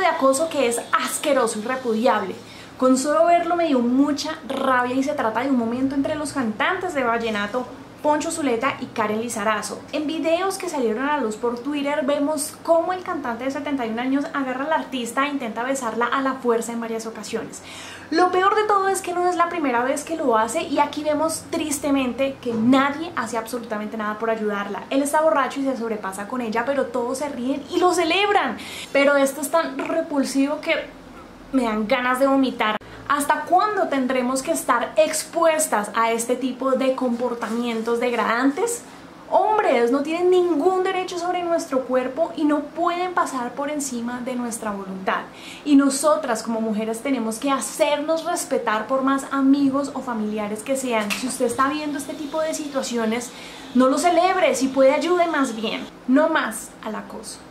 de acoso que es asqueroso y repudiable. Con solo verlo me dio mucha rabia y se trata de un momento entre los cantantes de vallenato Poncho Zuleta y Karen Lizarazo. En videos que salieron a la luz por Twitter vemos cómo el cantante de 71 años agarra a la artista e intenta besarla a la fuerza en varias ocasiones. Lo peor de todo es que no es la primera vez que lo hace y aquí vemos tristemente que nadie hace absolutamente nada por ayudarla. Él está borracho y se sobrepasa con ella, pero todos se ríen y lo celebran. Pero esto es tan repulsivo que me dan ganas de vomitar. ¿Hasta cuándo tendremos que estar expuestas a este tipo de comportamientos degradantes? Hombres no tienen ningún derecho sobre nuestro cuerpo y no pueden pasar por encima de nuestra voluntad. Y nosotras como mujeres tenemos que hacernos respetar por más amigos o familiares que sean. Si usted está viendo este tipo de situaciones, no lo celebre, si puede ayude más bien. No más al acoso.